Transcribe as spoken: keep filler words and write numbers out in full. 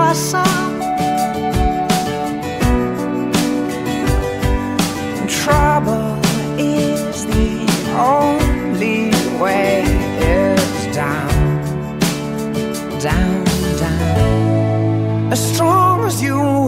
blossom. Trouble is the only way. It's down, down, down. As strong as you